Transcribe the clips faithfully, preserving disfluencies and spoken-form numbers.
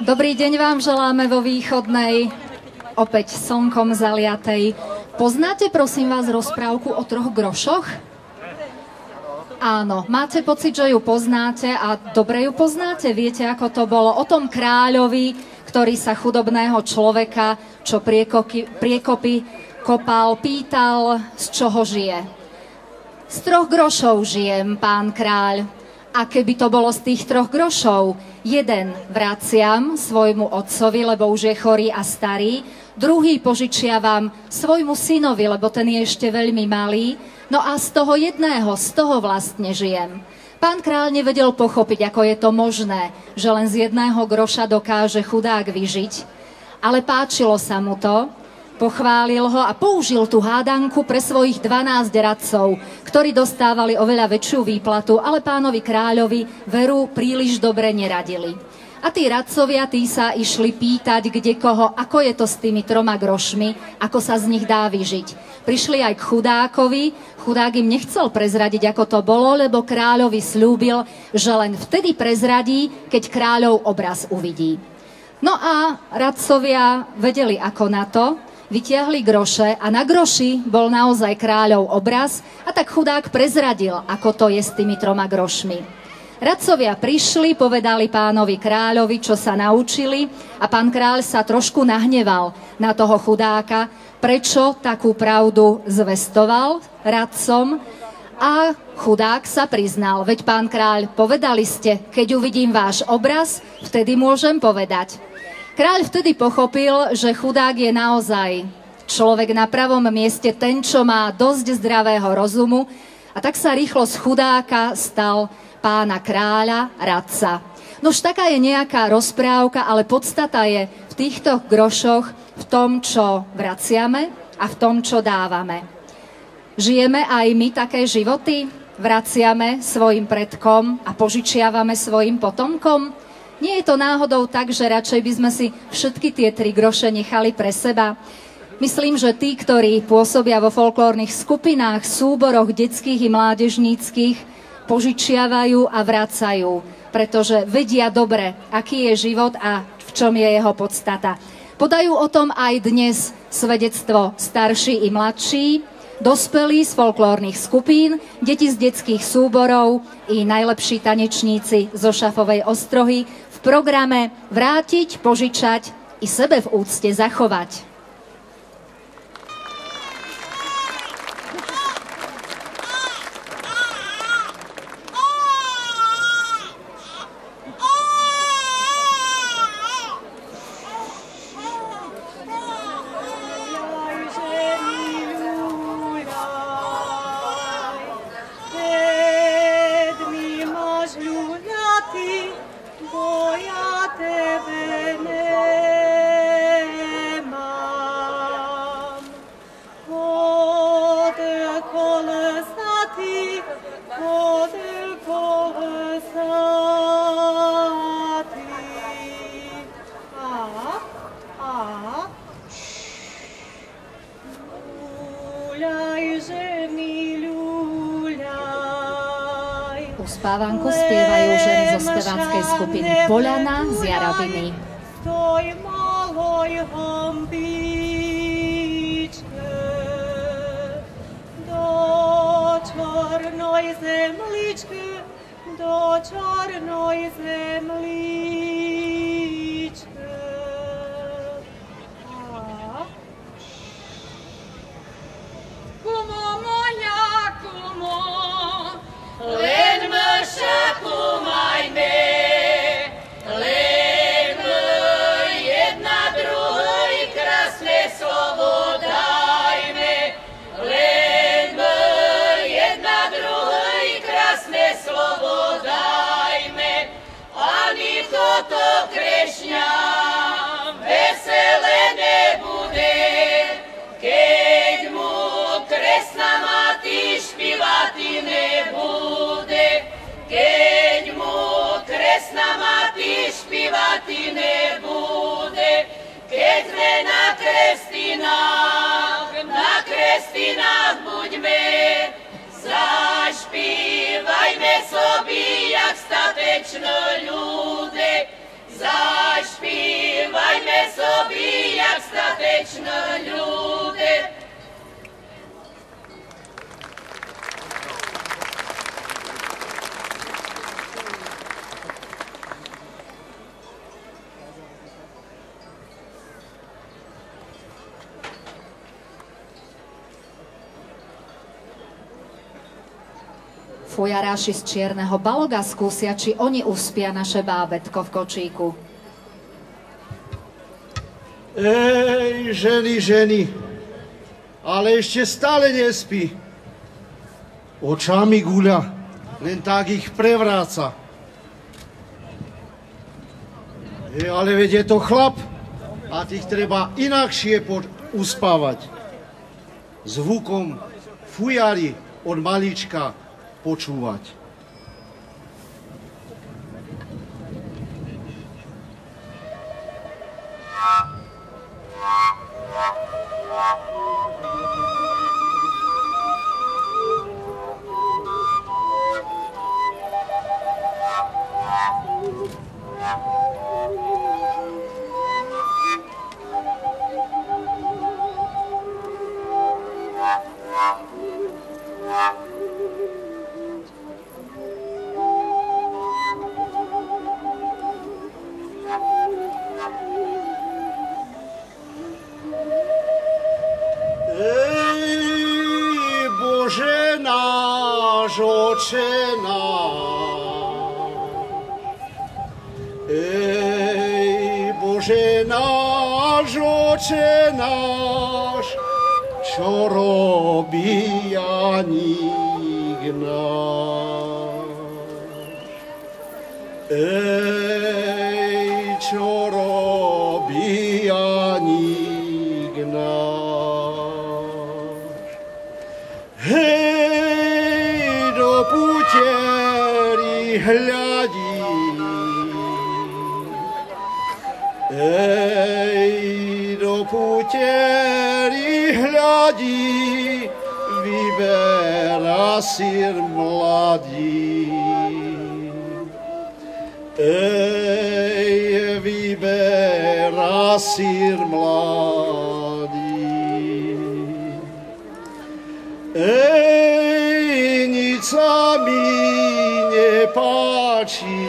Dobrý deň vám želáme vo Východnej, opäť slnkom zaliatej. Poznáte, prosím vás, rozprávku o troch grošoch? Áno, máte pocit, že ju poznáte a dobre ju poznáte? Viete, ako to bolo? O tom kráľovi, ktorý sa chudobného človeka, čo priekopy, priekopy kopal, pýtal, z čoho žije. Z troch grošov žijem, pán kráľ. A keby to bolo z tých troch grošov, jeden vraciam svojmu otcovi, lebo už je chorý a starý, druhý požičiavam svojmu synovi, lebo ten je ešte veľmi malý, no a z toho jedného, z toho vlastne žijem. Pán kráľ nevedel pochopiť, ako je to možné, že len z jedného groša dokáže chudák vyžiť, ale páčilo sa mu to, pochválil ho a použil tú hádanku pre svojich dvanásť radcov, ktorí dostávali oveľa väčšiu výplatu, ale pánovi kráľovi veru príliš dobre neradili. A tí radcovia, tí sa išli pýtať kde koho, ako je to s tými troma grošmi, ako sa z nich dá vyžiť. Prišli aj k chudákovi, chudák im nechcel prezradiť, ako to bolo, lebo kráľovi sľúbil, že len vtedy prezradí, keď kráľov obraz uvidí. No a radcovia vedeli ako na to, vytiahli groše a na groši bol naozaj kráľov obraz a tak chudák prezradil, ako to je s tými troma grošmi. Radcovia prišli, povedali pánovi kráľovi, čo sa naučili a pán kráľ sa trošku nahneval na toho chudáka, prečo takú pravdu zvestoval radcom a chudák sa priznal. Veď pán kráľ, povedali ste, keď uvidím váš obraz, vtedy môžem povedať. Kráľ vtedy pochopil, že chudák je naozaj človek na pravom mieste, ten, čo má dosť zdravého rozumu, a tak sa rýchlo z chudáka stal pána kráľa radca. Nož taká je nejaká rozprávka, ale podstata je v týchto grošoch, v tom, čo vraciame a v tom, čo dávame. Žijeme aj my také životy? Vraciame svojim predkom a požičiavame svojim potomkom? Nie je to náhodou tak, že radšej by sme si všetky tie tri groše nechali pre seba? Myslím, že tí, ktorí pôsobia vo folklórnych skupinách, súboroch detských i mládežníckych, požičiavajú a vracajú, pretože vedia dobre, aký je život a v čom je jeho podstata. Podajú o tom aj dnes svedectvo starší i mladší, dospelí z folklórnych skupín, deti z detských súborov i najlepší tanečníci zo Šafovej Ostrohy v programe Vrátiť, požičať i sebe v úcte zachovať. Spávanku spievajú ženy zo speváckej skupiny Poľana z Jarabiny. Stoj maloj hambičke, do čarnoj zemličky, do čarnoj zemličke. Kumo moja, kumo, len mša kumaj me, len jedna druhej krásne slovo dajme, len jedna druhej krásne slovo dajme, ani toto krešňa veselé nebude, keď mu kresná mati špívati nebude, keď mu kresná mati špívati nebude, keď sme na krestinách, na krestinách buďme, zašpívajme sobi, jak statečno ľude, zašpívajme тобі, як статично люди. Fujaráši z Čierneho Baloga skúsia, či oni uspia naše bábätko v kočíku. Ej, ženy, ženy, ale ešte stále nespí. Očami guľa, len tak ich prevráca. Ej, ale veď je to chlap a tých treba inakšie uspávať. Zvukom fujari od malička počúvať. Ej, Bože náš, Oče náš, čo robí Janík náš? Ej, čo robí Janík náš? Hej, do pútery hľadí. Ej, do pútery hľadí, vyberá sír mladý. Ej, vyberá sír mladý. Ej, nic sa mi nepáči.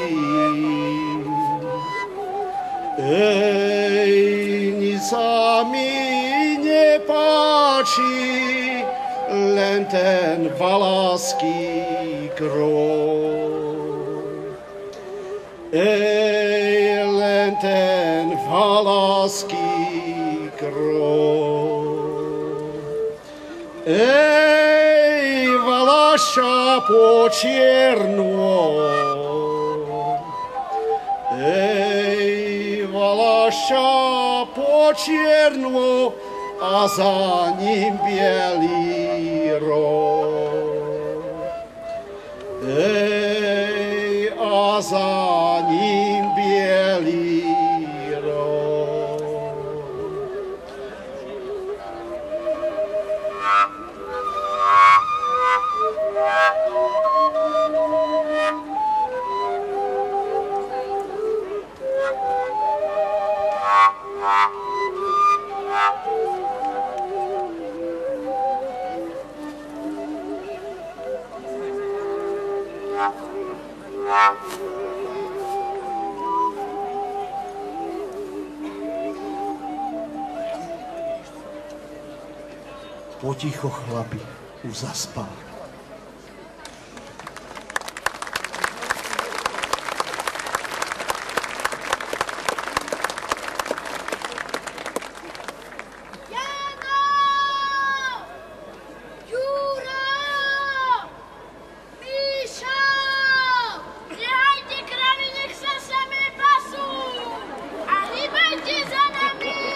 Ej, nic sa mi nepáči, len ten valaský krov. Ej, len ten valaský krov. Ej, valaša po čierno. Ej, valaša po čierno a za ním bielý roh. Ej, a za ním bielý roh. Poticho, chlapi, už zaspal.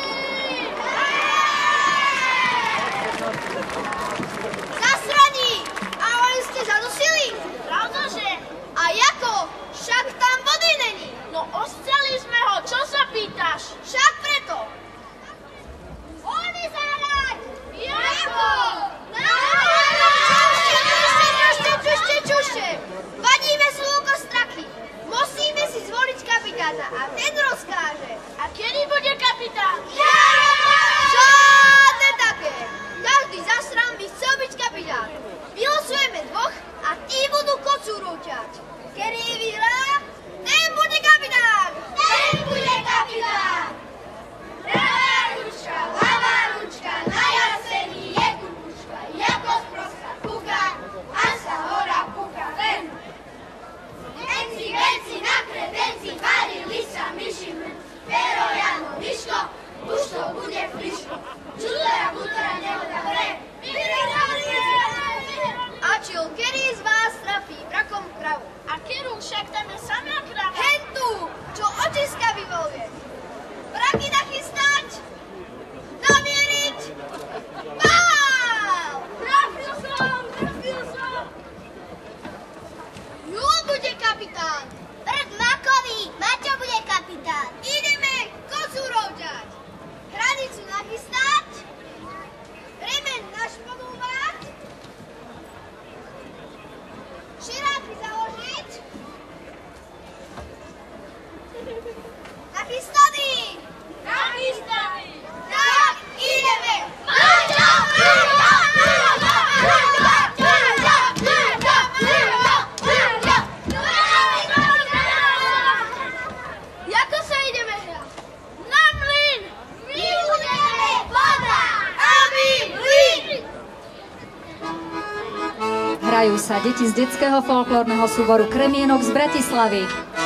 Zasraní! Hrajú sa deti z detského folklórneho súboru Kremienok z Bratislavy.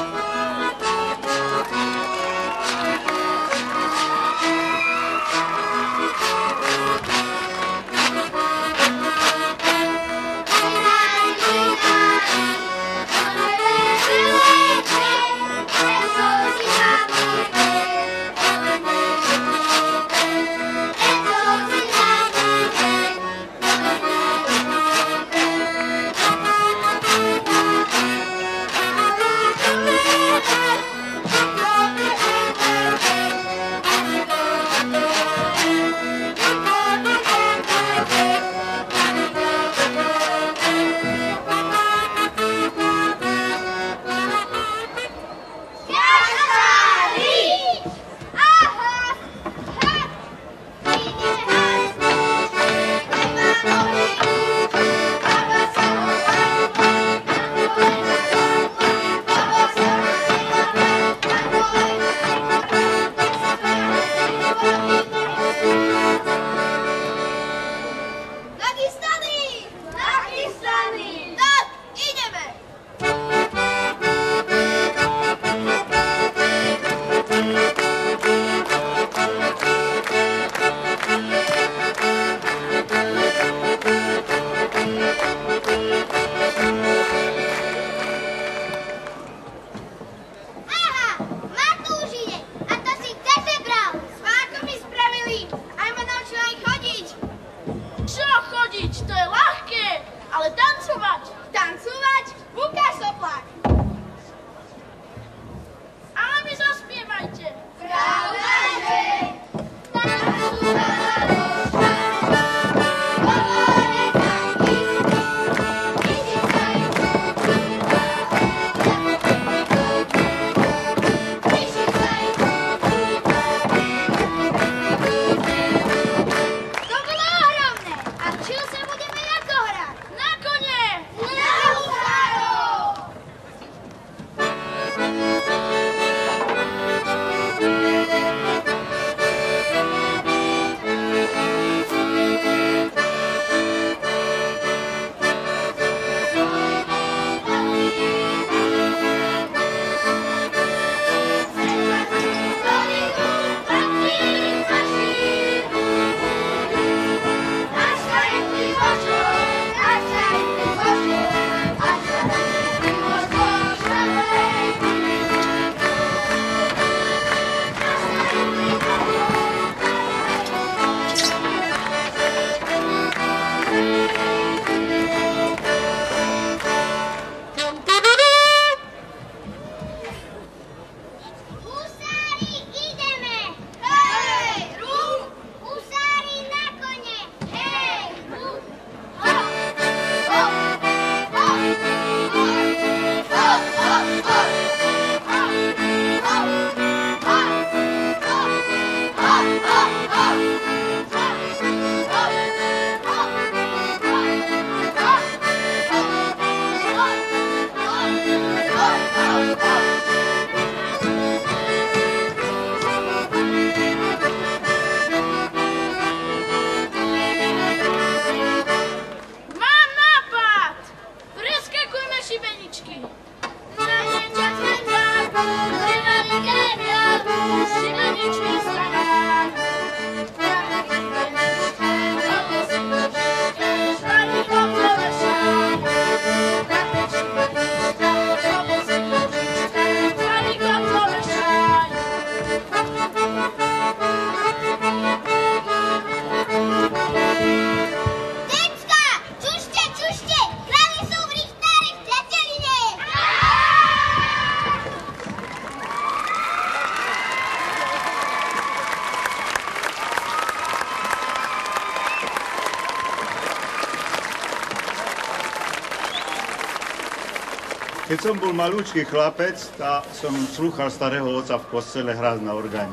Keď som bol malúčky chlapec, tá som slúchal starého otca v kostele hrať na orgáne.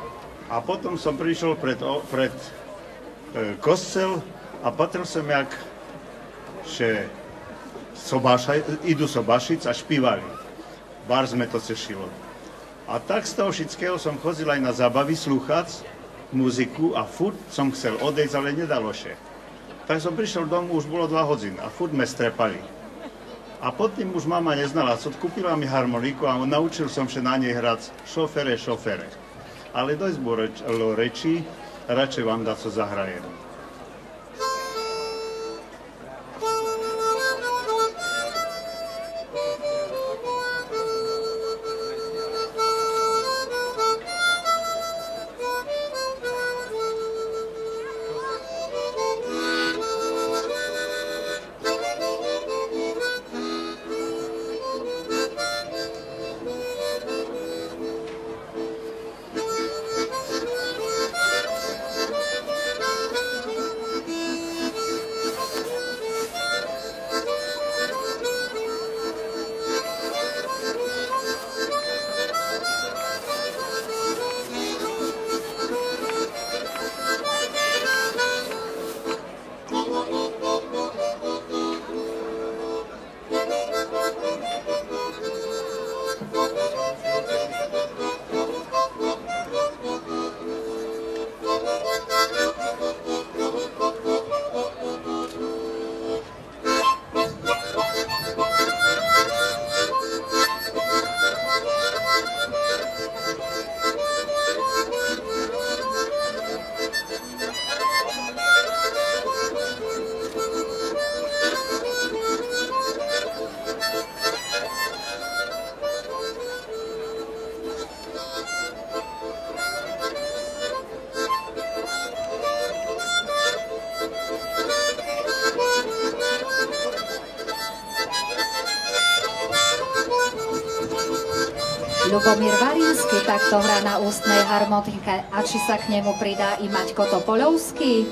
A potom som prišiel pred, pred e, kostel a patril som, jak že sobáša, idú sobášic a špívali. Bar sme to cešilo. A tak z toho všetkého som chodil aj na zábavy slúchať muziku a furt som chcel odejsť, ale nedalo še. Tak som prišiel domov, už bolo dva hodiny a furt me strepali. A potom už mama neznala, co kúpila mi harmoniku a naučil som sa na nej hrať šofere, šofere. Ale dosť bolo reči, radšej vám dá, co zahrajem. Ľubomír Varínsky takto hrá na ústnej harmonike. A či sa k nemu pridá i Maťko Topoľovský?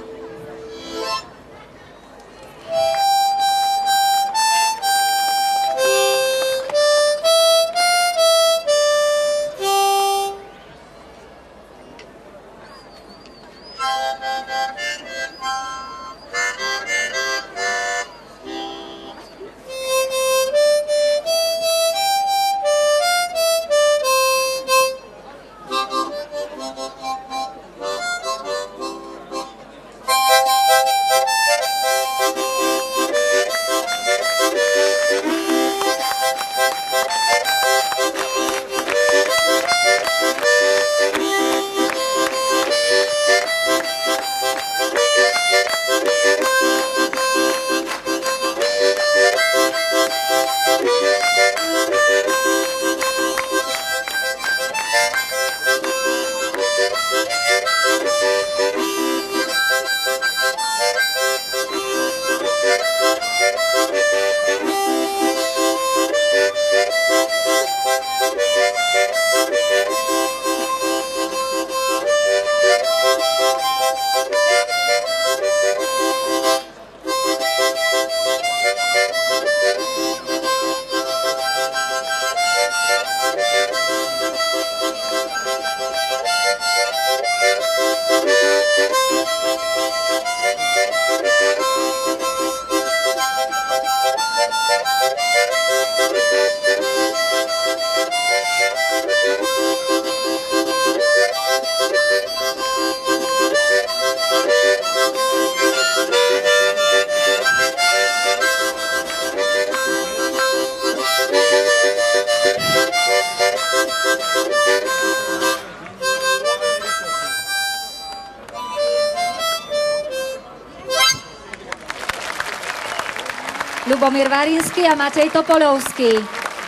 Ľubomír Varínsky a Matej Topoľovský.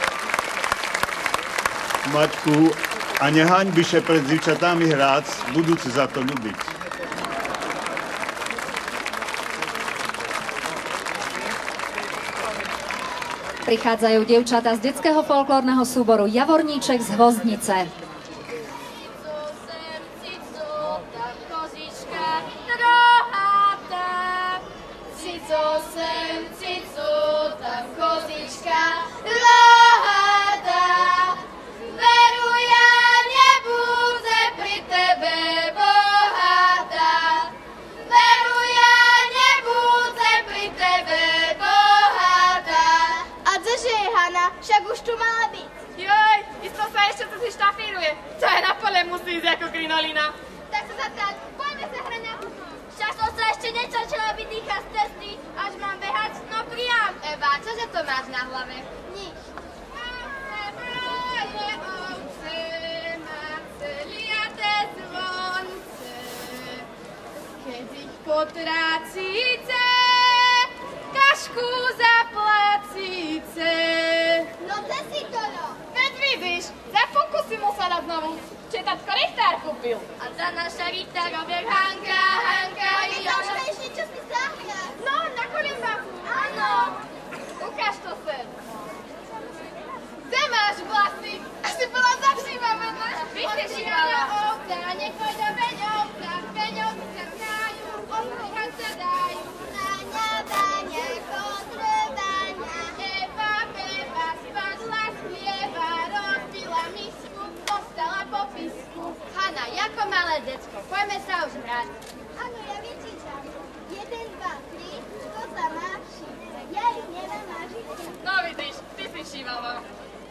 Maťku, a nehaňbi še pred dzievčatami hrác, budú si za to ľúbiť. Prichádzajú dievčatá z detského folklórneho súboru Javorníček z Hvozdnice. Však už tu mala byť. Joj, isto sa ešte to si štafíruje. To je na pole musí ísť ako krinolina. Tak sa zatiaľ, poďme sa hrať na hudbu. Však som sa ešte nečačila byť máš na hlave? Nič. Keď ich potrácíte, kašku zaplacíte. No to si to no. Veď vidíš, za funku si musela znovu, či tatko Richtár kúpil. A za naša Richtároviek Hanka, Hanka, Oni to už ešte čo si zahrať. No, na kolimbaku. Áno. Ukáž to sem. Kde máš vlasy? Asi bola zavšívavé, ne? Vyšešívala. Ovca, nechoj do veňovca, veňovci sa vnajú, obrúhať sa dajú. Naňa, daňa, kotrvania. Eva, Beba, spadla z chlieba, rozbila misku, ostala po pisku. Hanna, ako malé decko, poďme sa už hrať. Áno, ja vyčítam. Jeden, dva, tri, kto sa má všiť. Ja ich nemám na žite. No vidíš, ty si šívala.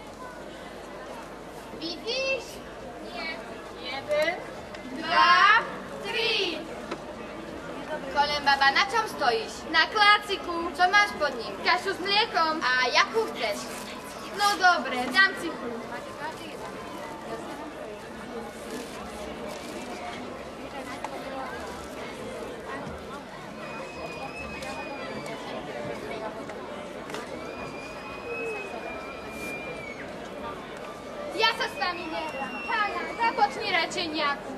Vidíš? Nie. Jeden, dva, tri. Kolem baba, na čom stojíš? Na kláciku. Čo máš pod ním? Kašu s mliekom. A jakú chceš? No dobre, dám si chuť. Ja sa s vami nehrám. Hána, započni rečeniaku.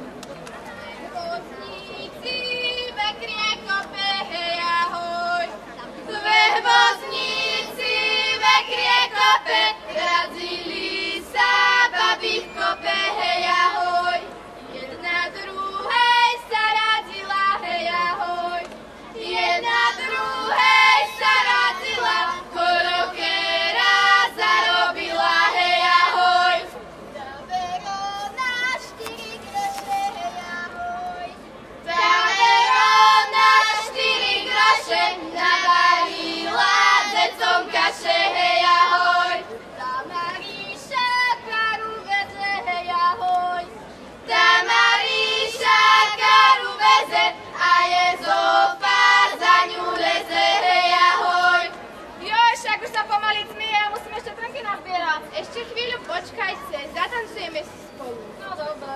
Vozníci, vekrie kope, hej ahoj. Dve vozníci, vekrie kope, razili sa, babi v kope, hej ahoj. Jedna druhej sa razila, hej ahoj. Jedna druhej sa razila, korokera zarobila, hej ahoj. Davero na štyri groše, hej ahoj. Davero na štyri groše, navarila decom kaše, hej ahoj. Tá Maríša karu veze, hej ahoj. Tá Maríša karu veze a je zopa za ňu leze, hej ahoj. Joj, však už sa pomaly zmije a musíme ešte trnky nazbierať. Ešte chvíľu počkajte, zatancujeme si spolu. No dobre.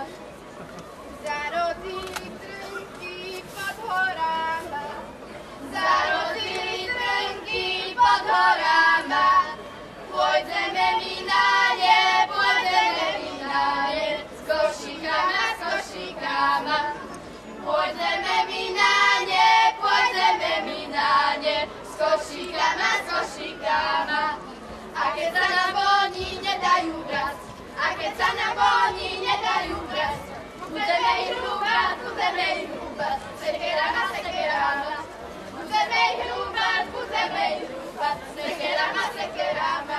Zarodili trnky pod horama. Zarodili trnky pod horama. Pôjdeme my na ne, pôjdeme my na ne, s košíkama, s košíkama. Pôjdeme my na ne, pôjdeme my na ne, s košíkama, s košíkama. A keď sa nám oni nedajú brať, a keď sa nám oni nedajú brať, budeme ich rúbať, budeme ich rúbať, sekerama, sekerama. Budeme ich rúbať, budeme ich rúbať, sekerama, sekerama.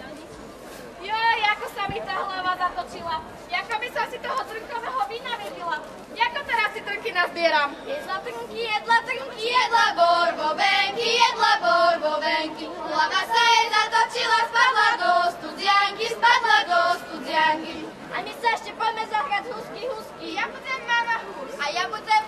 Joj, ako sa mi tá hlava zatočila. Ako by som si toho trnkového vína vypila. Ako teraz si trnky nazbieram? Jedla trnky, jedla trnky, jedla borbovenky, jedla borbovenky. Hlava sa jej zatočila, spadla do studianky, spadla do studianky. A my sa ešte poďme zahrať husky, husky. Ja budem mama hus. A ja budem...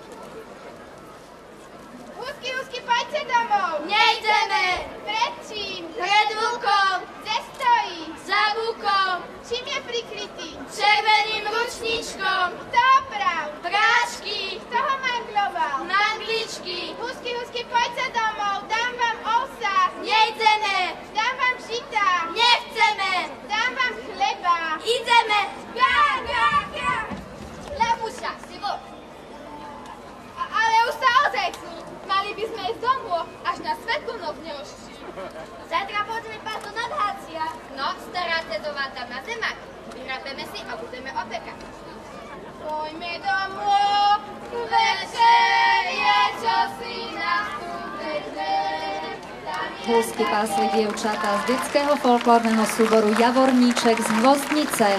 Husky, husky, poďte domov. Nejdeme. Pred čím? Pred vlkom. Kde stojí? Za bukom. Čím je prikrytý? Červeným ručníčkom. Kto oprav? Prášky. Kto ho mangloval? Mangličky. Husky, husky, poďte domov. Dám vám ovsa. Nejdeme. Dám vám žita. Nechceme. Dám vám chleba. Ideme. Gá, gá, gá. Lebuša, si vlk. A- Ale už sa ozecnú. Mali by sme ísť domov, až na svetlu noc neoští. Zajtra poďme pás do nadhácia. No, stará tedová tam na zemak. Vyhrabeme si a budeme opekať. Poďme domov, večer je čosi na studete. Husky pásli dievčatá z detského folklórneho súboru Javorníček z Hvozdnice.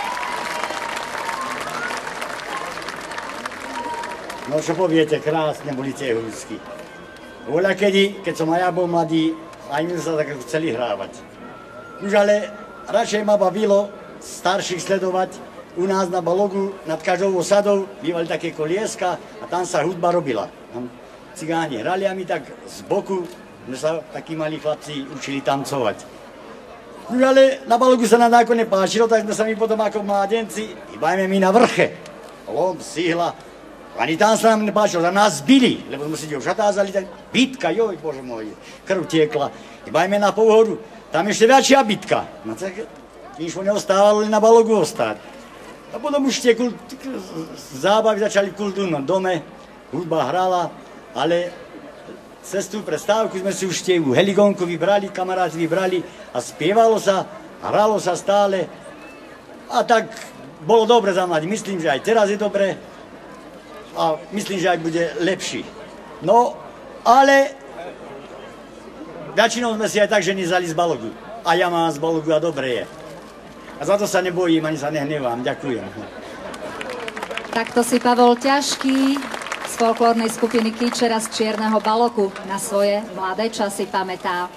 No čo poviete, krásne boli tie husky. Voľa kedy, keď som aj ja bol mladý, aj my sa tak chceli hrávať. Už ale radšej ma bavilo starších sledovať. U nás na Balogu nad každou osadou bývali také kolieska a tam sa hudba robila. Tam cigáni hrali a my tak z boku My sa takí malí chlapci učili tancovať. No ale na Balogu sa nám ako nepáčilo, tak sme sa my potom ako mládenci, ibajme my na vrche. Lom, sihla. Ani tam sa nám nepáčilo, tam nás zbili, lebo sme si dievčatázali, tak bitka, joj, bože môj, krv tiekla. Ibajme na Pouhoru, tam ešte väčšia bitka. No tak nič mu neostávalo, len na Balogu ostať. A potom už tie kult, zábavy začali v kultúrnom dome, hudba hrala, ale cestu prestávku sme si už tie heligonku vybrali, kamaráti vybrali a spievalo sa, hralo sa stále. A tak bolo dobre za mladí, myslím, že aj teraz je dobre a myslím, že aj bude lepší. No, ale väčšinou sme si aj tak, že nezali z Balogu. A ja mám z Balogu a dobre je. A za to sa nebojím, ani sa nehnevám. Ďakujem. Takto si Pavol Ťažký z folklórnej skupiny Kýčera z Čierneho Balogu na svoje mladé časy pamätá.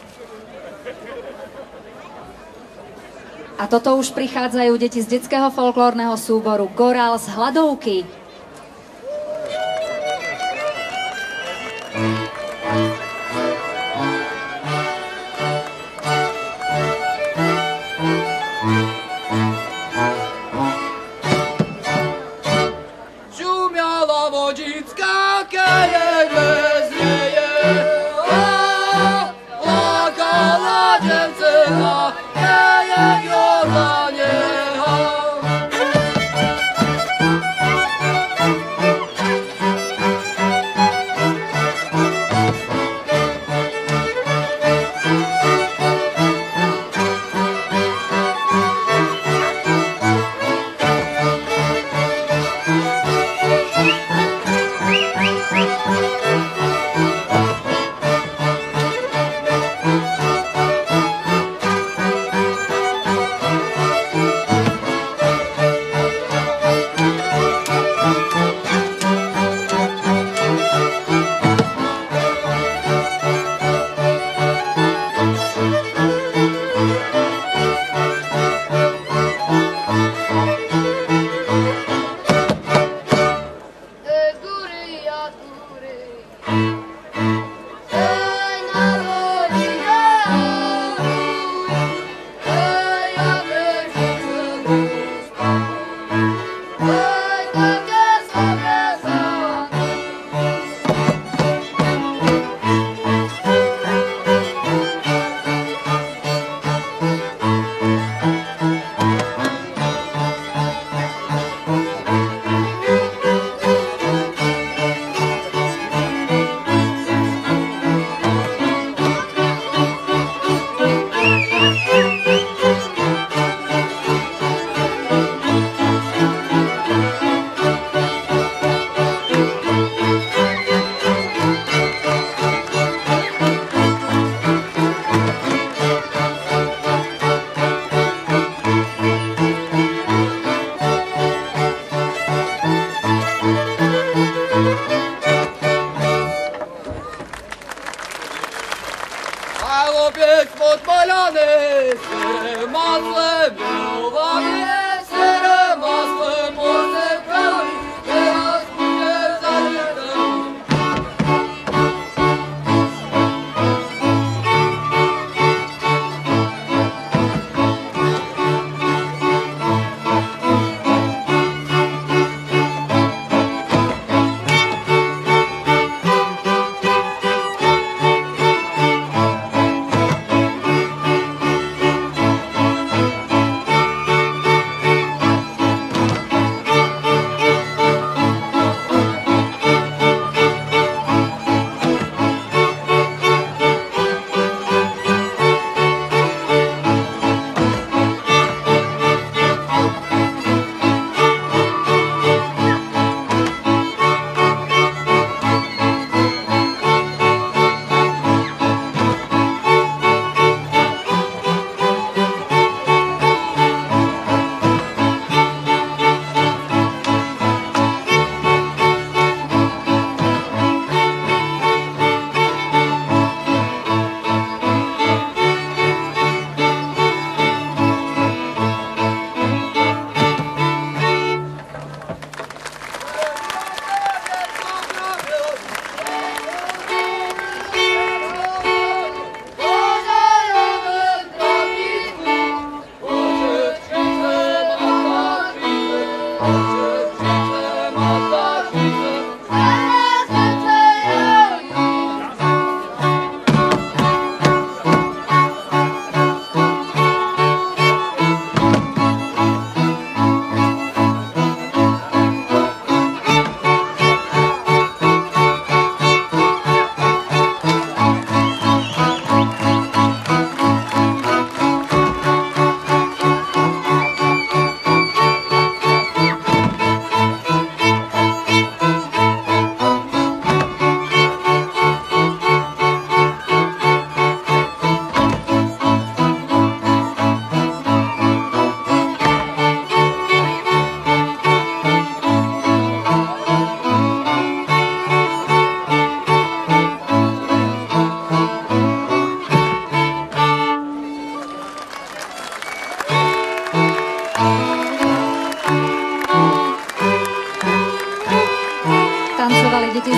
A toto už prichádzajú deti z detského folklórneho súboru Gorál z Hladovky.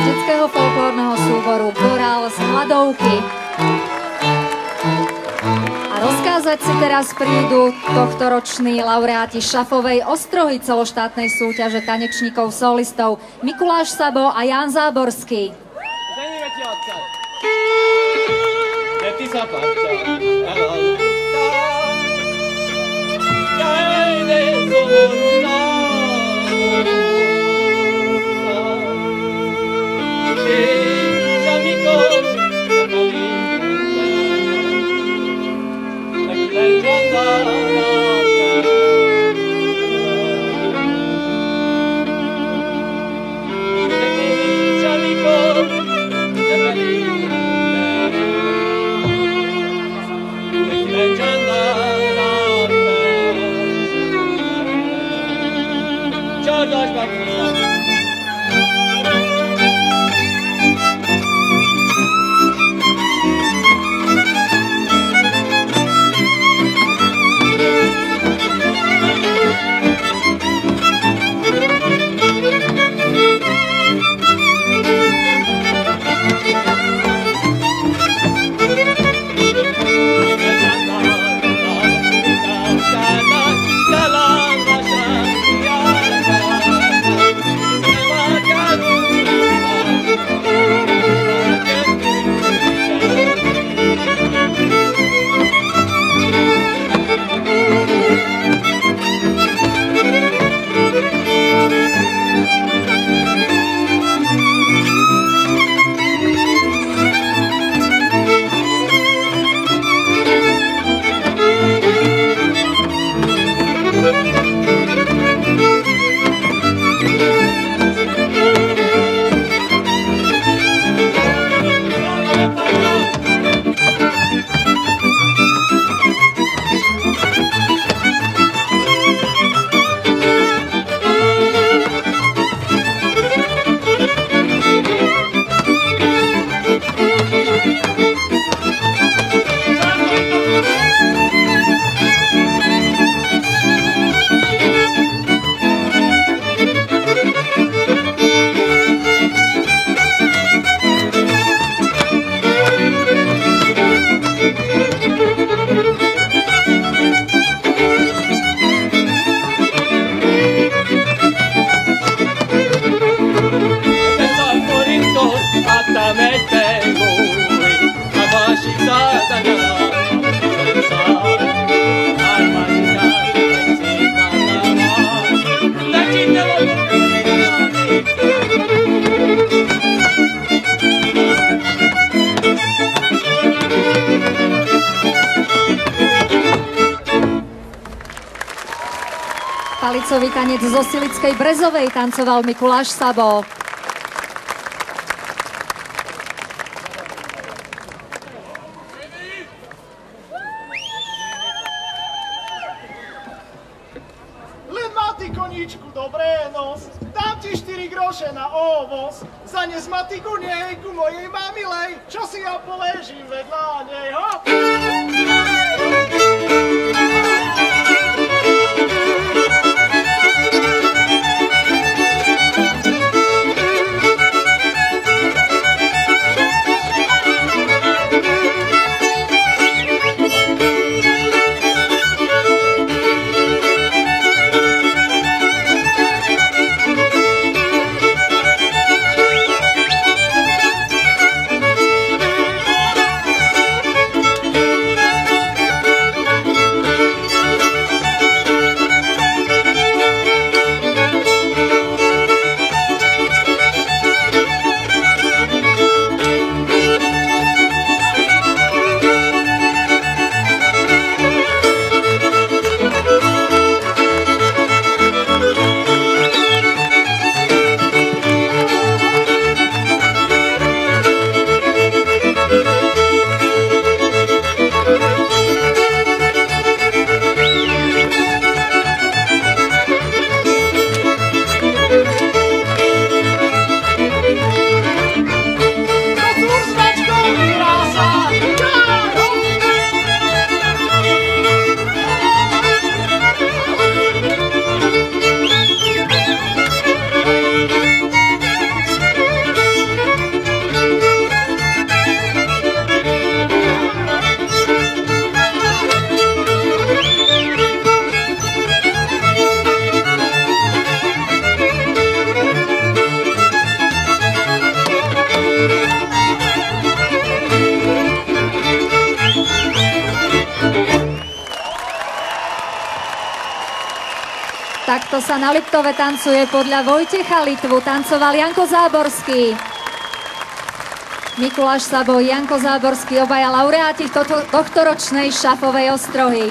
detského folklórneho súboru Korál z Hladovky. A rozkázať si teraz prídu tohtoroční laureáti šafovej ostrohy celoštátnej súťaže tanečníkov solistov Mikuláš Sabo a Ján Záborský. Palicový tanec zo Silickej Brezovej tancoval Mikuláš Sabo. Len má ty koníčku dobré nos, dám ti štyri groše na ovoz, zanes ma ty ku nej, ku mojej mamilej, čo si ja poležím vedľa nej, hop! Takto sa na Liptove tancuje podľa Vojtecha Litvu. Tancoval Janko Záborský. Mikuláš Sabo, Janko Záborský, obaja laureáti tohto, tohtoročnej šafovej ostrohy.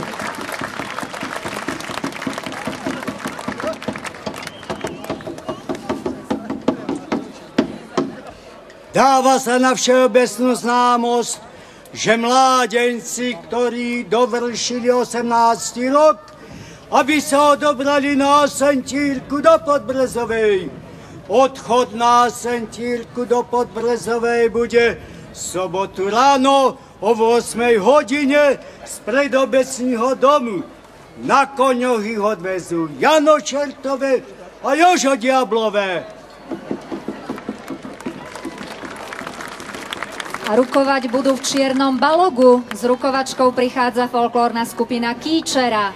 Dáva sa na všeobecnú známosť, že mládenci, ktorí dovršili osemnásty rok, aby sa odobrali na Sentírku do Podbrezovej. Odchod na Sentírku do Podbrezovej bude v sobotu ráno o ôsmej hodine z predobecního domu. Na koňoch ich odvezú Jano Čertové a Jožo Diablové. A rukovať budú v Čiernom Balogu. S rukovačkou prichádza folklórna skupina Kýčera.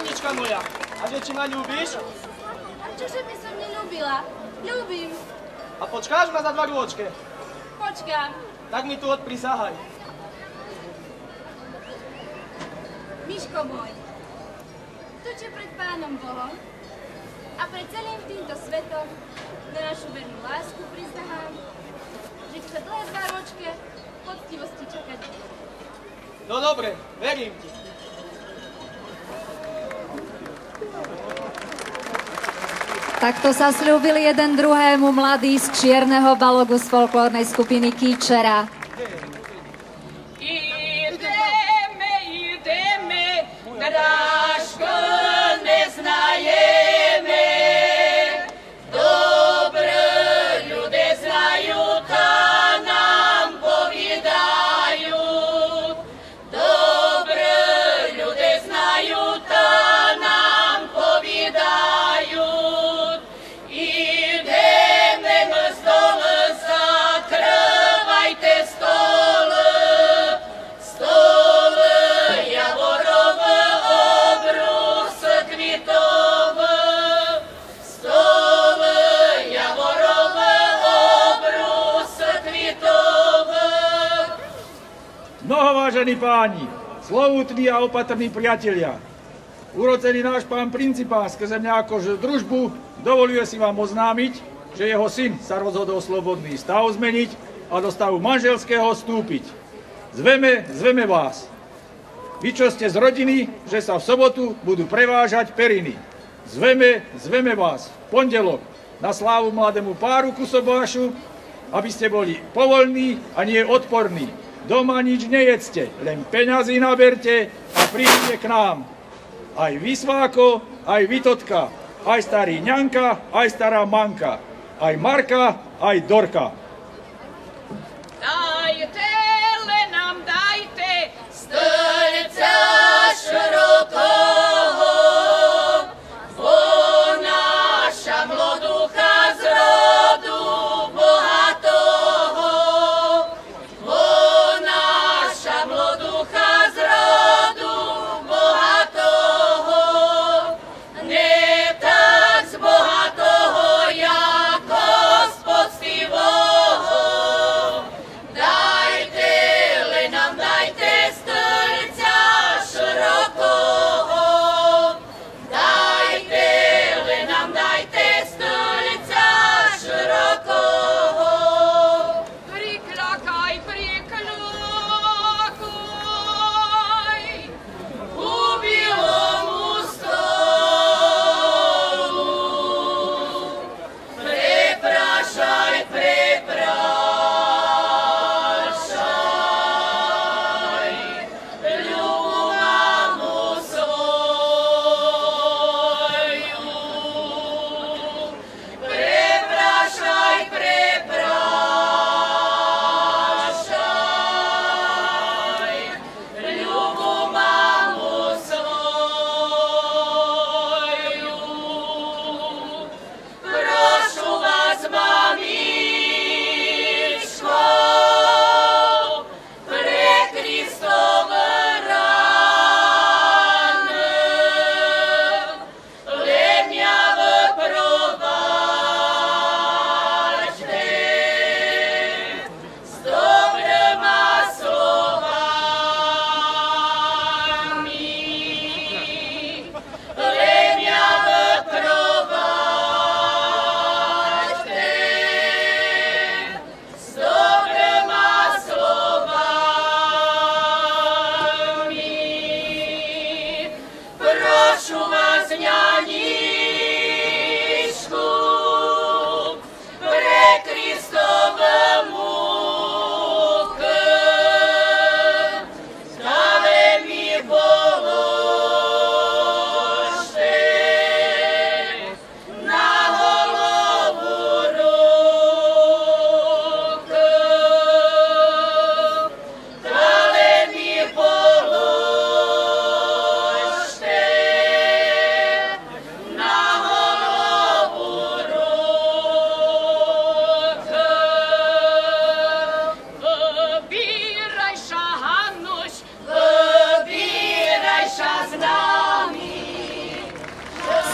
Anička moja, a že či ma ľúbiš? A čože by som neľúbila? Ľúbim. A počkáš ma za dva rôčke? Počkám. Tak mi tu odprisahaj. Miško môj, to, čo pred pánom Bohom a pred celým týmto svetom na našu vernú lásku prisahám, že chce dlhé dva ročke poctivosti čakať. No dobre, verím ti. Takto sa sľúbili jeden druhému mladí z Čierneho Balogu z folklórnej skupiny Kýčera. Ideme, ideme, drážku neznajeme. Dobre ľudia znajú, tá nám poviedajú. Dobre ľudia znajú, tá nám poviedajú. Ideme z dole, zakrývajte stole. Stole javorové, obrus kvitové. Stole javorové, obrus kvitové. Mnohovážení páni, slovútni a opatrní priatelia, urodzený náš pán principál skrze mňa akož družbu dovoluje si vám oznámiť, že jeho syn sa rozhodol slobodný stav zmeniť a do stavu manželského vstúpiť. Zveme, zveme vás. Vy, čo ste z rodiny, že sa v sobotu budú prevážať periny. Zveme, zveme vás v pondelok na slávu mladému páru ku sobášu, aby ste boli povolní a nie odporní. Doma nič nejedzte, len peňazí naberte a príďte k nám. Aj vy, Sváko, aj vy, Totka, aj starý ňanka, aj stará manka, aj Marka, aj Dorka. Dajte, len nám dajte stĺca širokého, bo naša mloducha z rodu bohatého, bo naša mloducha z rodu bohatého, ne tak z bohatého, jako z poctivého. Dajte, len nám dajte stĺca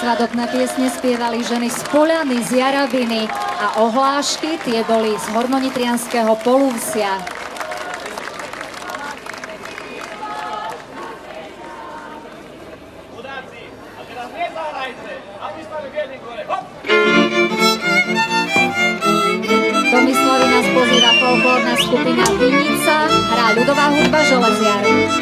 svadobné piesne spievali ženy z Poľany, z Jarabiny a ohlášky, tie boli z Hornonitrianskeho Polúvsia. Do Myslavy nás pozýva folklórna skupina Vinica, hrá ľudová hudba Železiar.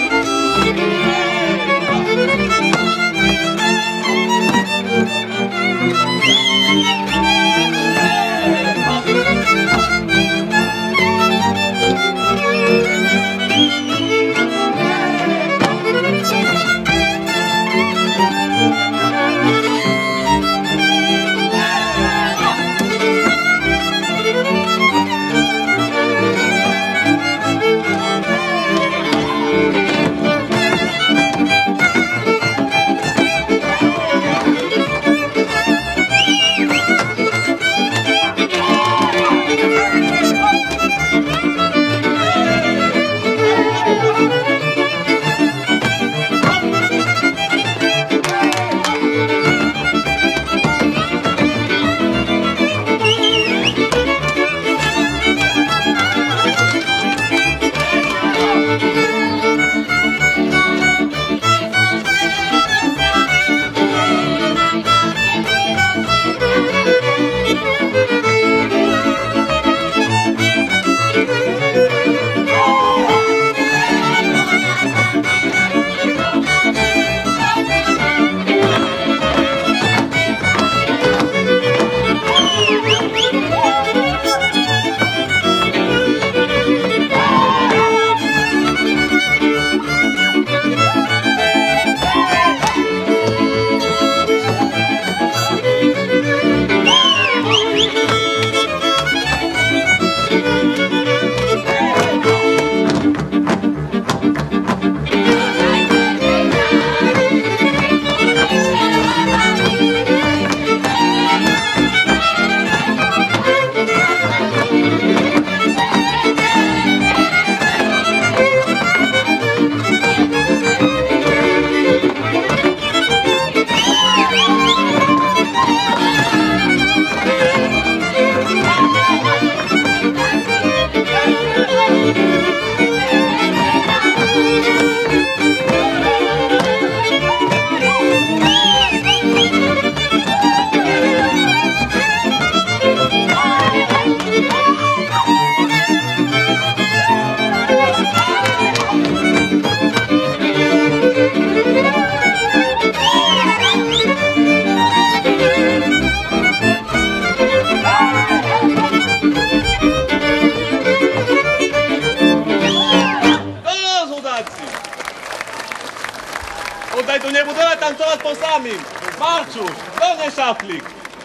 Marčuš, dones šaflík.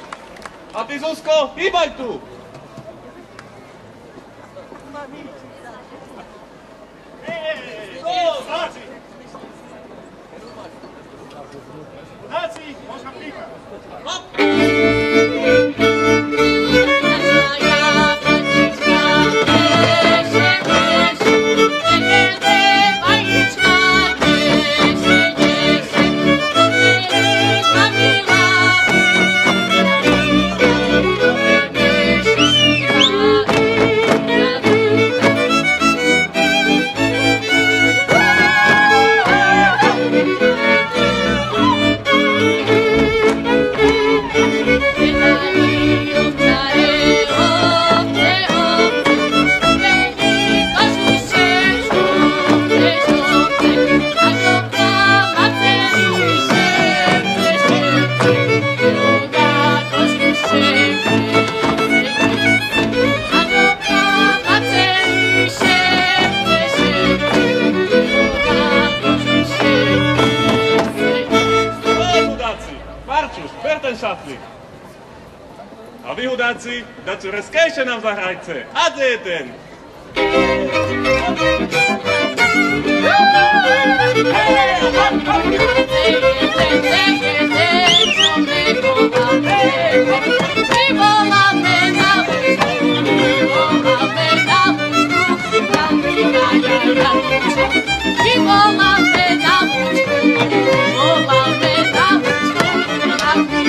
A ty, Zuzko, hýbaj tu. Dáci! Dáci, možno príka. A vy, hudáci, dačo reskejšie nám zahrajte. A de jeden. Voláme na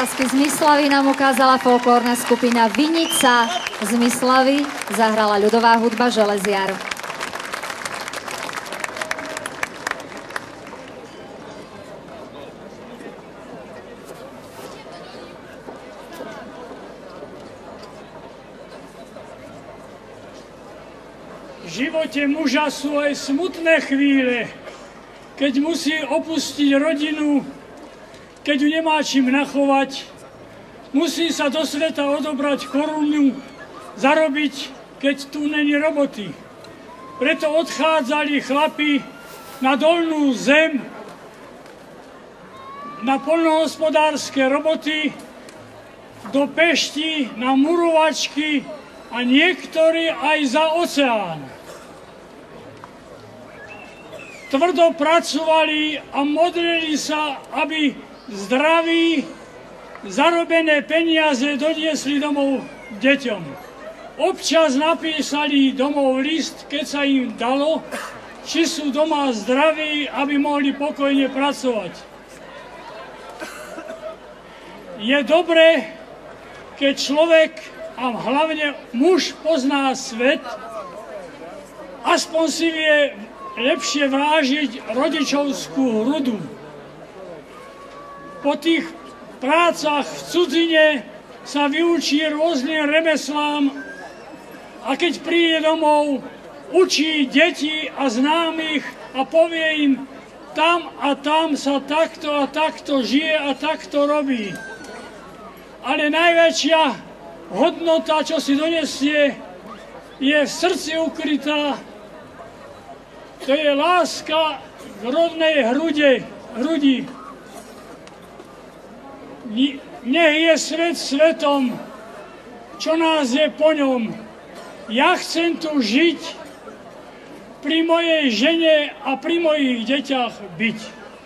Zázraky z Myslavy nám ukázala folklórna skupina Vinica z Myslavy, zahrala ľudová hudba Železiar. V živote muža sú aj smutné chvíle, keď musí opustiť rodinu, keď ju nemá čím nachovať, musí sa do sveta odobrať korunu, zarobiť, keď tu není roboty. Preto odchádzali chlapi na dolnú zem, na poľnohospodárske roboty, do Pešti, na murovačky a niektorí aj za oceán. Tvrdo pracovali a modlili sa, aby zdraví, zarobené peniaze doniesli domov deťom. Občas napísali domov list, keď sa im dalo, či sú doma zdraví, aby mohli pokojne pracovať. Je dobré, keď človek, a hlavne muž, pozná svet, aspoň si vie lepšie vážiť rodičovskú hrudu. Po tých prácach v cudzine sa vyučí rôznym remeslám a keď príde domov, učí deti a známych a povie im, tam a tam sa takto a takto žije a takto robí. Ale najväčšia hodnota, čo si donesie, je v srdci ukrytá. To je láska k rodnej hrude, hrudi. Nech je svet svetom, čo nás je po ňom. Ja chcem tu žiť, pri mojej žene a pri mojich deťach byť.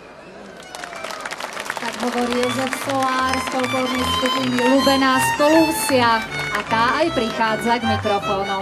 Tak hovorí Jozef Solár z folklórnej skupiny Ľubená z Polúsia a tá aj prichádza k mikrofónom.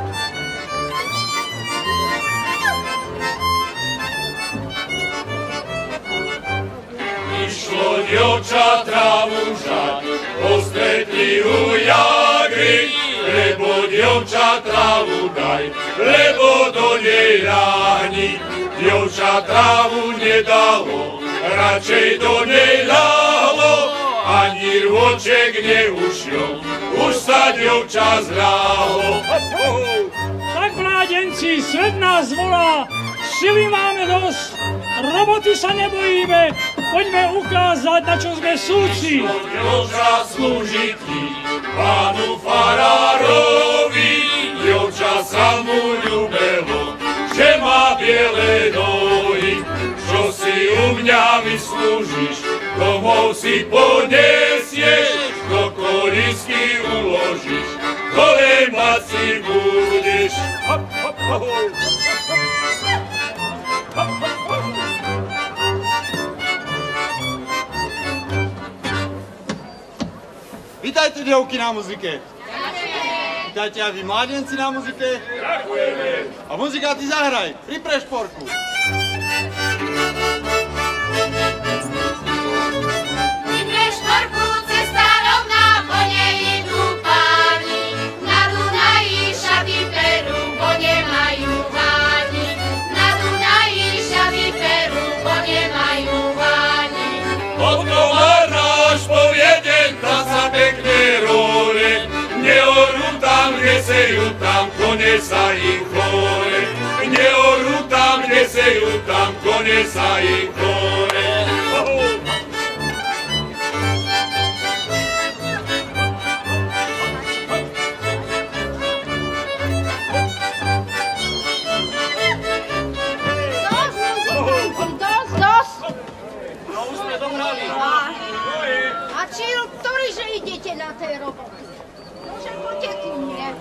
Išlo dievča trávu žať, postretli u jagry, lebo dievča trávu daj, lebo do nej ľahni. Dievča trávu nedalo, radšej do nej ľahlo, ani rôček neušiel, už sa dievča zľahlo. Tak, mládenci, svet nás volá, sily máme dosť, roboty sa nebojíme, poďme ukázať, na čo sme súci. Dievča slúžiť pánu farárovi, dievča sa mu ľúbelo, že má biele nohy. Čo si u mňa vyslúžiš, domov si ponesieš, do kolísky uložíš, dole mať si budeš. Hop, hop, hop. Vítajte, dievky, na muzike. Vítajte aj vy, mládenci, na muzike. Ďakujeme. A muzika, ty zahraj, pri prešporku. Pri prešporku cesta rovná, po nej idú páni. Na Dunaji šaty perú, bo nemajú váni. Na Dunaji šaty perú, bo nemajú váni. Odkomár náš povieden, tam sa pekne role, neorú tam, nesejú tam, kone sa im chore. Neorú tam, nesejú tam, kone sa im chore. Dosť, dosť. No už sme dohrali. A či ktorý, že idete na tej roboty? Nože poďte ku mne.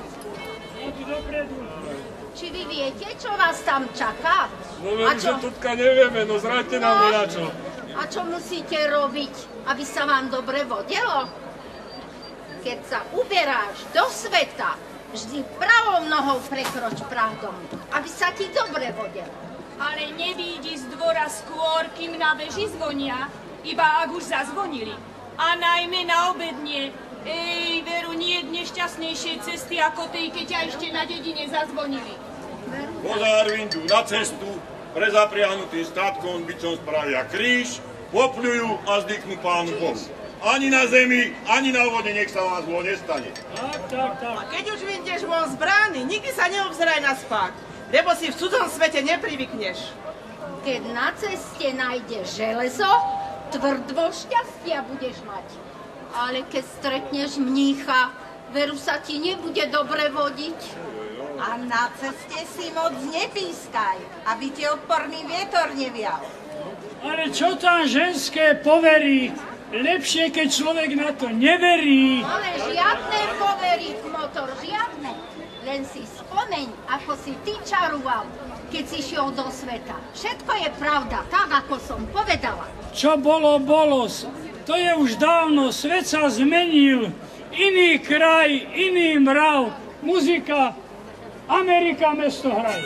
Či vy viete, čo vás tam čaká? No viem, že tutka nevieme, no zraďte nám na čo. A čo musíte robiť, aby sa vám dobre vodilo? Keď sa uberáš do sveta, vždy pravou nohou prekroč pravdom, aby sa ti dobre vodilo. Ale nevídi z dvora skôr, kým na veži zvonia, iba ak už zazvonili. a najmä na obednie. Ej, veru, nie je nešťastnejšej cesty ako tej, keď ťa ešte na dedine zazvonili. Pozár vindu na cestu, prezapriahnutým státkom byčom spravia kríž, popľujú a zdyknú Pánu Bohu. Ani na zemi, ani na vode nech sa vám zlo nestane. Tak, tak, tak. A keď už vyjdeš von z brány, nikdy sa neobzeraj na spák, lebo si v cudzom svete neprivykneš. Keď na ceste nájdeš železo, tvrdvo šťastia budeš mať. Ale keď stretneš mnícha, veru sa ti nebude dobre vodiť. A na ceste si moc nepískaj, aby ti odporný vietor nevial. Ale čo tam ženské poverí? Lepšie, keď človek na to neverí. Ale žiadne poverí, motor, žiadne. Len si spomeň, ako si ty čaroval, keď si šiel do sveta. Všetko je pravda, tak ako som povedala. Čo bolo, bolo. To je už dávno, svet sa zmenil. Iný kraj, iný mrav. Muzika, Amerika mesto hraj.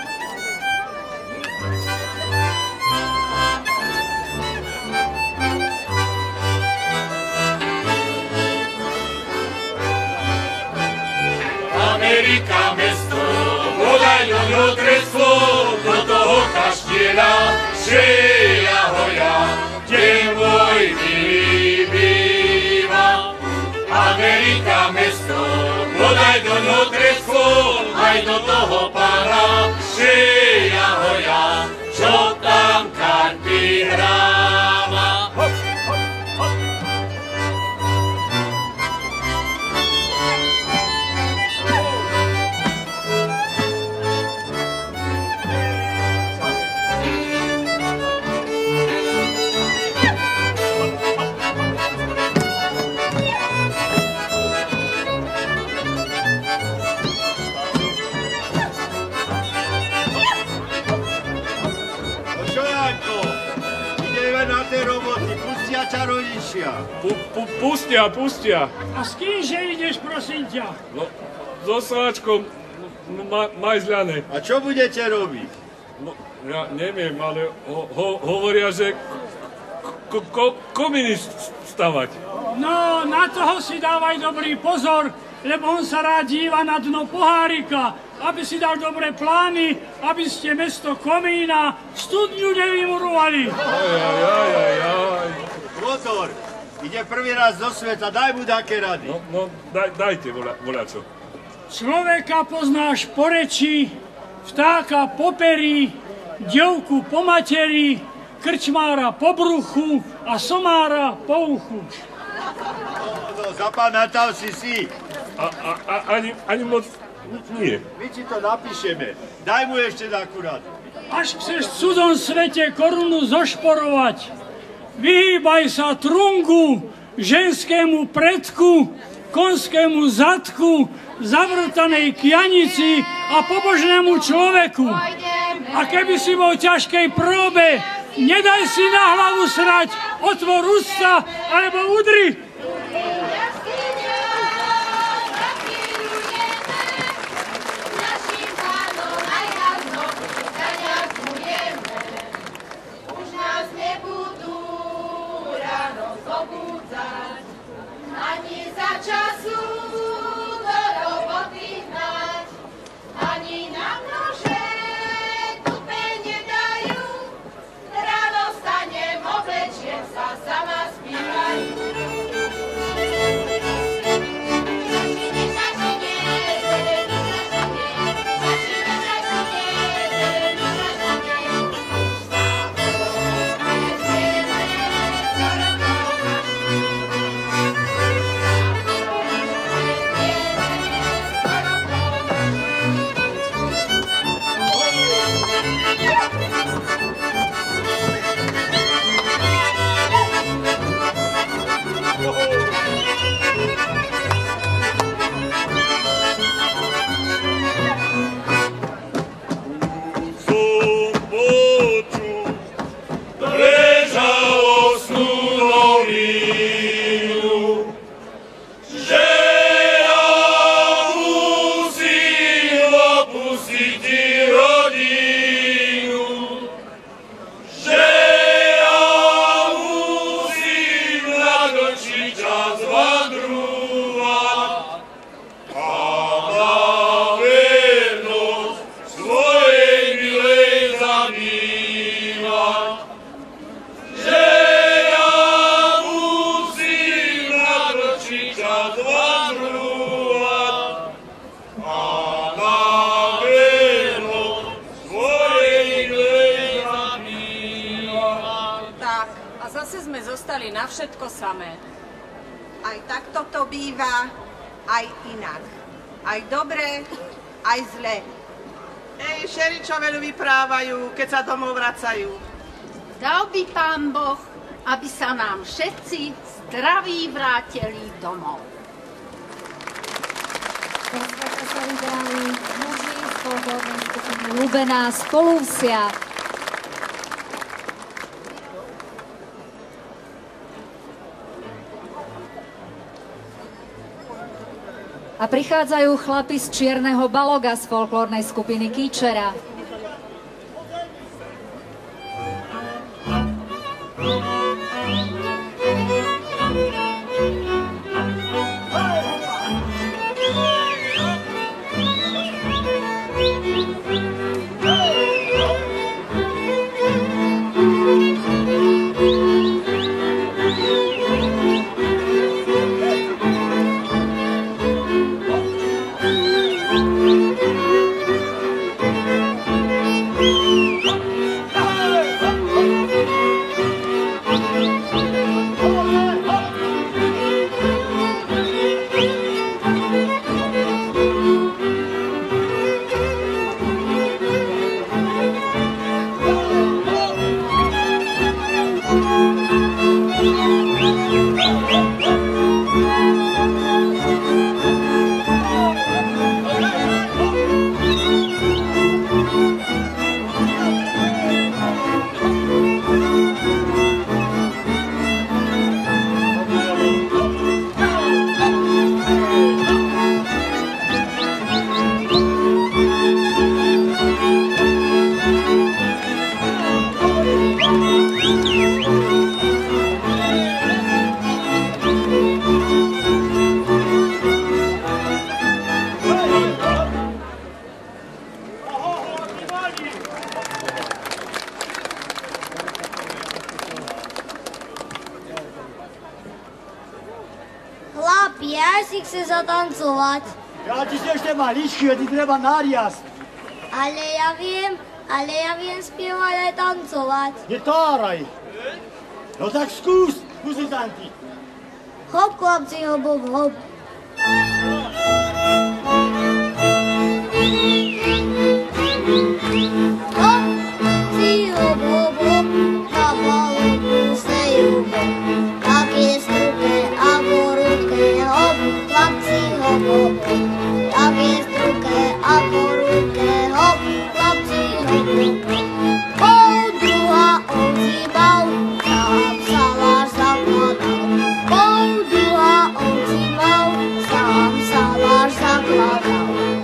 Amerika mesto, podaj do ňo kreslo, do toho kaštieľa, že ja hoja, kde môj milý býva. Amerika mesto, podaj do ňo kreslo, aj do toho pána, že ja hoja, čo tam karty hráva. Čarodíšia. Pustia, pustia. A s kýmže ideš, prosím ťa? No, so sáčkom majzľané. A čo budete robiť? No, ja neviem, ale ho, ho, hovoria, že ko, ko, kominy stavať. No, na toho si dávaj dobrý pozor, lebo on sa rád díva na dno pohárika, aby si dal dobré plány, aby ste mesto komína studňu nevymurovali. Aj, aj, aj, aj, aj. Motor, ide prvý raz do sveta, daj mu také rady. No, no daj, dajte, voľačo. Človeka poznáš po reči, vtáka po peri, dievku po materi, krčmára po bruchu a somára po uchu. No, no, zapamätal si si. A, a, a ani, ani moc nie. My ti to napíšeme. Daj mu ešte takú radu. Až chceš v cudzom svete korunu zošporovať, vyhýbaj sa trungu, ženskému predku, konskému zadku, zavrtanej kianici a pobožnému človeku. A keby si bol v ťažkej próbe, nedaj si na hlavu srať, otvor ústa alebo udri. Ani za času do roboty hnať, ani na množe tupe nedajú. Ráno stanem, oblečiem sa, sama spívaj. Začine, začine, zelení, začine, začine, začine, zelení, začine. Don't you zase sme zostali na všetko samé. Aj takto to býva, aj inak. Aj dobre, aj zle. Ej, všeličo veľa vyprávajú, keď sa domov vracajú. Dal by Pán Boh, aby sa nám všetci zdraví vrátili domov. Pozvačka sa vybrali muži z folklórnej skupiny Ľubená z Polúsia. A prichádzajú chlapi z Čierneho Baloga z folklórnej skupiny Kýčera. Zatancovať. Ja ti si ešte maličký, a ti treba nariasť. Ale ja viem, ale ja viem spievať aj tancovať. Netáraj. No tak skús, muzikanti. Hop, chlapci, hop, hop, hop. Hop, si hop, hop, hop, na balóku stejú hop. Také struke a po ruke hop, chlapci, hop, hop, hop. Také struke a po ruke hop, chlapci, hop, hop, hop. Pol druha ozýval, sám saláš zakladal. Pol druha ozýval, sám saláš zakladal.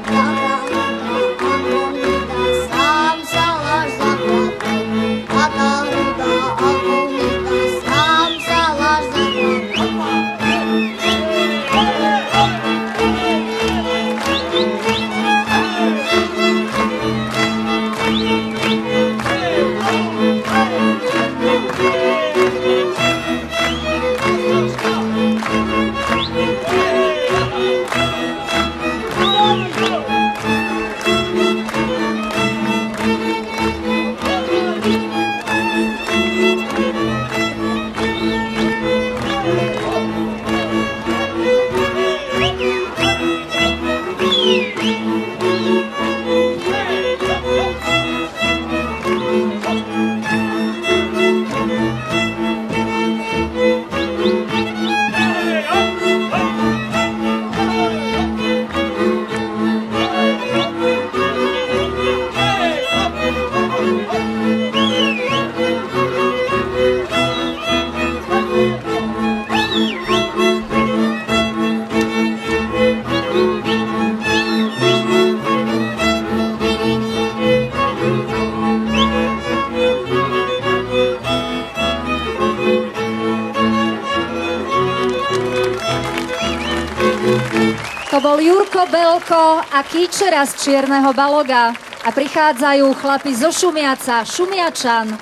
To bol Jurko Belko a Kýčera z Čierneho Baloga. A prichádzajú chlapi zo Šumiaca, Šumiačan.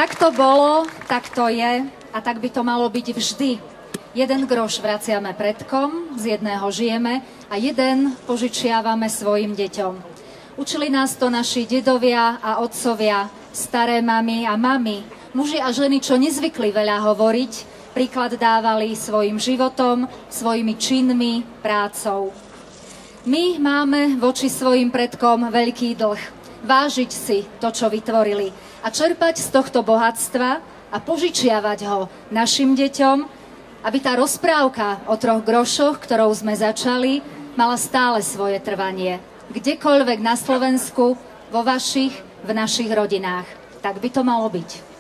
Tak to bolo, tak to je a tak by to malo byť vždy. Jeden groš vraciame predkom, z jedného žijeme a jeden požičiavame svojim deťom. Učili nás to naši dedovia a otcovia, staré mamy a mamy, muži a ženy, čo nezvykli veľa hovoriť, príklad dávali svojim životom, svojimi činmi, prácou. My máme voči svojim predkom veľký dlh. Vážiť si to, čo vytvorili a čerpať z tohto bohatstva a požičiavať ho našim deťom, aby tá rozprávka o troch grošoch, ktorou sme začali, mala stále svoje trvanie. Kdekoľvek na Slovensku, vo vašich, v našich rodinách. Tak by to malo byť.